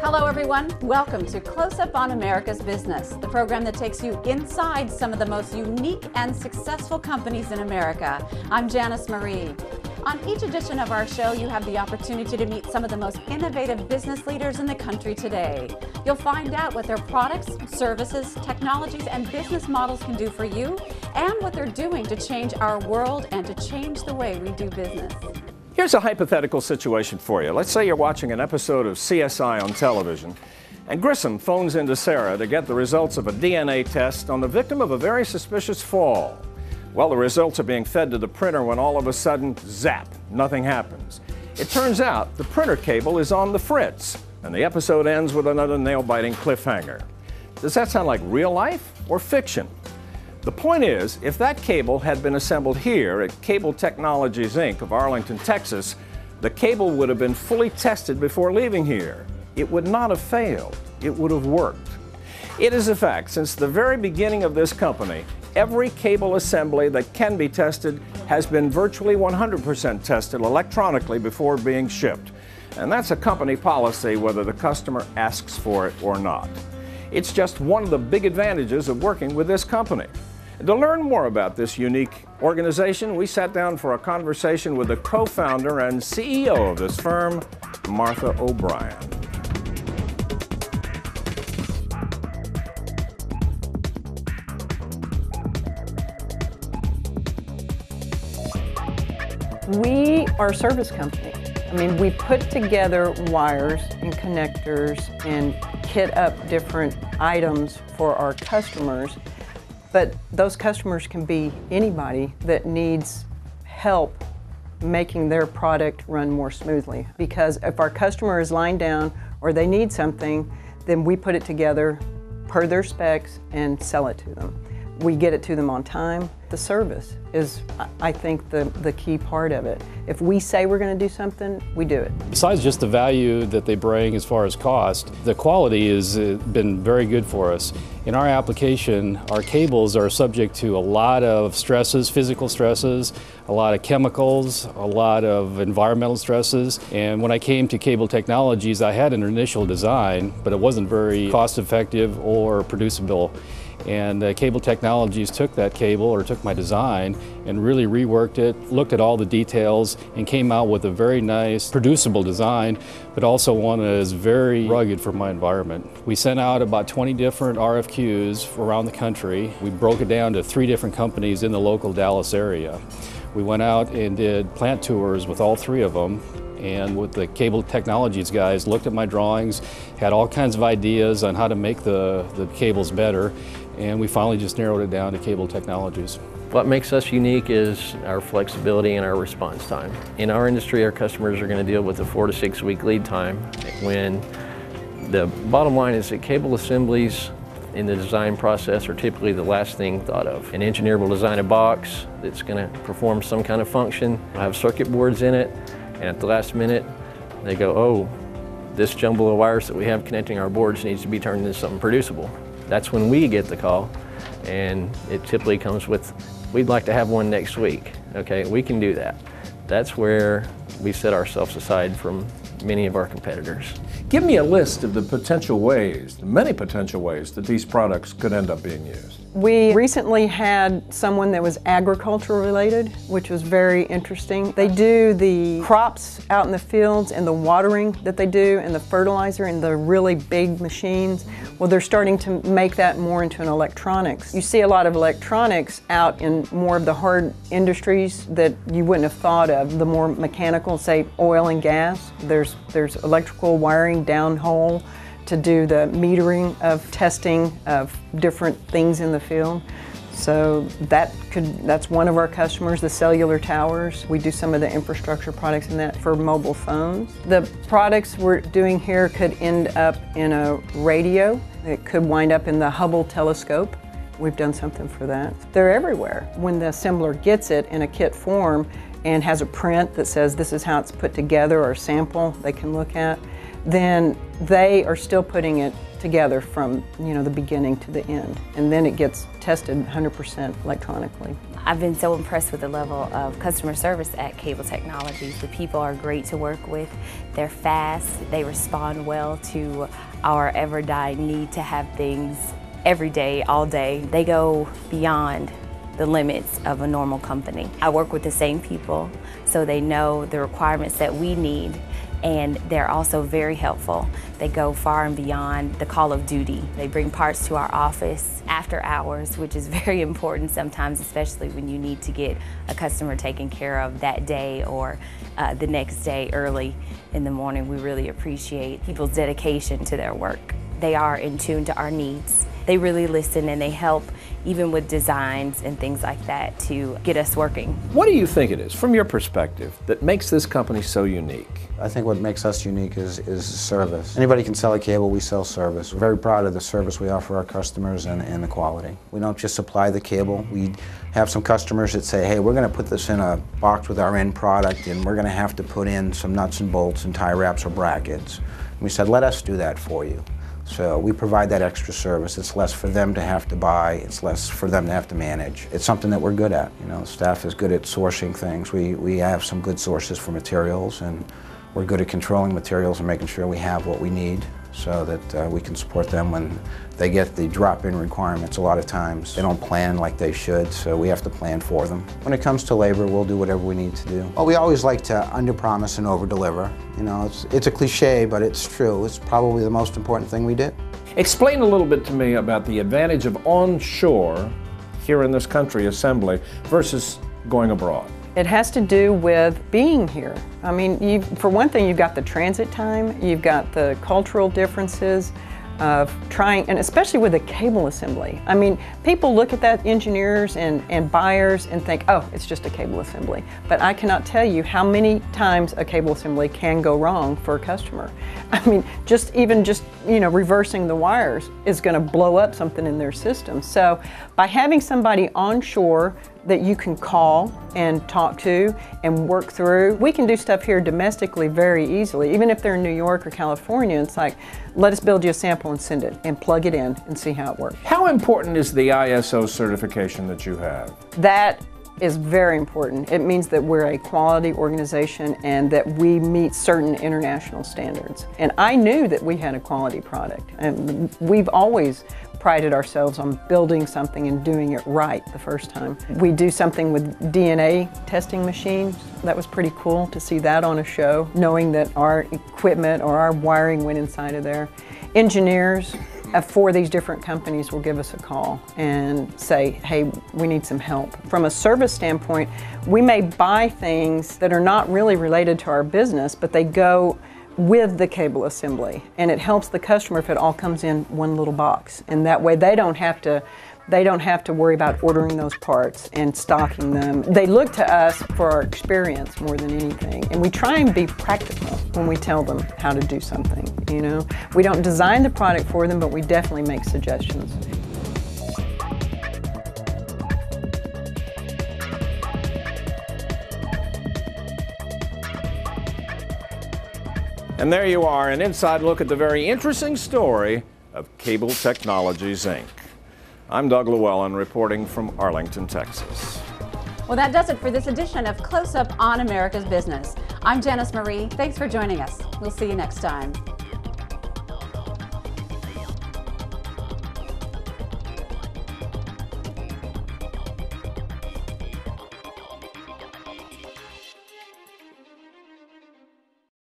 Hello everyone, welcome to Close Up on America's Business, the program that takes you inside some of the most unique and successful companies in America. I'm Janice Marie. On each edition of our show, you have the opportunity to meet some of the most innovative business leaders in the country today. You'll find out what their products, services, technologies, and business models can do for you, and what they're doing to change our world and to change the way we do business. Here's a hypothetical situation for you. Let's say you're watching an episode of CSI on television, and Grissom phones into Sarah to get the results of a DNA test on the victim of a very suspicious fall. Well, the results are being fed to the printer when all of a sudden, zap, nothing happens. It turns out the printer cable is on the fritz, and the episode ends with another nail-biting cliffhanger. Does that sound like real life or fiction? The point is, if that cable had been assembled here at Cable Technologies, Inc. of Arlington, Texas, the cable would have been fully tested before leaving here. It would not have failed. It would have worked. It is a fact, since the very beginning of this company, every cable assembly that can be tested has been virtually 100% tested electronically before being shipped. And that's a company policy whether the customer asks for it or not. It's just one of the big advantages of working with this company. To learn more about this unique organization, we sat down for a conversation with the co-founder and CEO of this firm, Martha O'Brien. We are a service company. I mean, we put together wires and connectors and kit up different items for our customers. But those customers can be anybody that needs help making their product run more smoothly. Because if our customer is lying down or they need something, then we put it together per their specs and sell it to them. We get it to them on time. The service is, I think, the key part of it. If we say we're going to do something, we do it. Besides just the value that they bring as far as cost, the quality has been very good for us. In our application, our cables are subject to a lot of stresses, physical stresses, a lot of chemicals, a lot of environmental stresses. And when I came to Cable Technologies, I had an initial design, but it wasn't very cost-effective or producible. And Cable Technologies took that cable, or took my design, and really reworked it, looked at all the details, and came out with a very nice, producible design, but also one that is very rugged for my environment. We sent out about 20 different RFQs around the country. We broke it down to 3 different companies in the local Dallas area. We went out and did plant tours with all 3 of them. And with the Cable Technologies guys, looked at my drawings, had all kinds of ideas on how to make the cables better, and we finally just narrowed it down to Cable Technologies. What makes us unique is our flexibility and our response time. In our industry, our customers are going to deal with a 4 to 6 week lead time, when the bottom line is that cable assemblies in the design process are typically the last thing thought of. An engineer will design a box that's going to perform some kind of function, have circuit boards in it, and at the last minute, they go, oh, this jumble of wires that we have connecting our boards needs to be turned into something producible. That's when we get the call, and it typically comes with, we'd like to have one next week. Okay, we can do that. That's where we set ourselves aside from many of our competitors. Give me a list of the potential ways, the many potential ways that these products could end up being used. We recently had someone that was agriculture related, which was very interesting. They do the crops out in the fields and the watering that they do and the fertilizer and the really big machines. Well, they're starting to make that more into an electronics. You see a lot of electronics out in more of the hard industries that you wouldn't have thought of, the more mechanical, say oil and gas. There's electrical wiring downhole to do the metering of testing of different things in the field. So that's one of our customers, the cellular towers. We do some of the infrastructure products in that for mobile phones. The products we're doing here could end up in a radio. It could wind up in the Hubble telescope. We've done something for that. They're everywhere. When the assembler gets it in a kit form and has a print that says this is how it's put together, or a sample they can look at, then they are still putting it together from the beginning to the end, and then it gets tested 100% electronically. I've been so impressed with the level of customer service at Cable Technologies. The people are great to work with. They're fast. They respond well to our ever-dying need to have things every day, all day. They go beyond the limits of a normal company. I work with the same people, so they know the requirements that we need, and they're also very helpful. They go far and beyond the call of duty. They bring parts to our office after hours, which is very important sometimes, especially when you need to get a customer taken care of that day or the next day early in the morning. We really appreciate people's dedication to their work. They are in tune to our needs. They really listen, and they help even with designs and things like that to get us working. What do you think it is, from your perspective, that makes this company so unique? I think what makes us unique is service. Anybody can sell a cable, we sell service. We're very proud of the service we offer our customers and the quality. We don't just supply the cable. We have some customers that say, hey, we're going to put this in a box with our end product, and we're going to have to put in some nuts and bolts and tie wraps or brackets. And we said, let us do that for you. So we provide that extra service. It's less for them to have to buy. It's less for them to have to manage. It's something that we're good at. The staff is good at sourcing things. We have some good sources for materials, and we're good at controlling materials and making sure we have what we need so that we can support them when they get the drop-in requirements. A lot of times they don't plan like they should, so we have to plan for them. When it comes to labor, we'll do whatever we need to do. Well, we always like to under-promise and over-deliver. It's a cliche, but it's true. It's probably the most important thing we do. Explain a little bit to me about the advantage of onshore, here in this country, assembly versus going abroad. It has to do with being here. I mean, for one thing, you've got the transit time, you've got the cultural differences of trying, and especially with the cable assembly. I mean, people look at that, engineers and buyers, and think, oh, it's just a cable assembly. But I cannot tell you how many times a cable assembly can go wrong for a customer. I mean, just reversing the wires is going to blow up something in their system. So by having somebody onshore that you can call and talk to and work through. We can do stuff here domestically very easily. Even if they're in New York or California, it's like, let us build you a sample and send it and plug it in and see how it works. How important is the ISO certification that you have? That is very important. It means that we're a quality organization and that we meet certain international standards. And I knew that we had a quality product, and we've always prided ourselves on building something and doing it right the first time. We do something with DNA testing machines. That was pretty cool to see that on a show, knowing that our equipment or our wiring went inside of there. Engineers for these different companies will give us a call and say, hey, we need some help. From a service standpoint, we may buy things that are not really related to our business, but they go with the cable assembly, and it helps the customer if it all comes in one little box, and that way they don't have to worry about ordering those parts and stocking them. They look to us for our experience more than anything, and we try and be practical when we tell them how to do something. We don't design the product for them, but we definitely make suggestions. And there you are, an inside look at the very interesting story of Cable Technologies, Inc. I'm Doug Llewellyn, reporting from Arlington, Texas. Well, that does it for this edition of Close Up on America's Business. I'm Janice Marie. Thanks for joining us. We'll see you next time.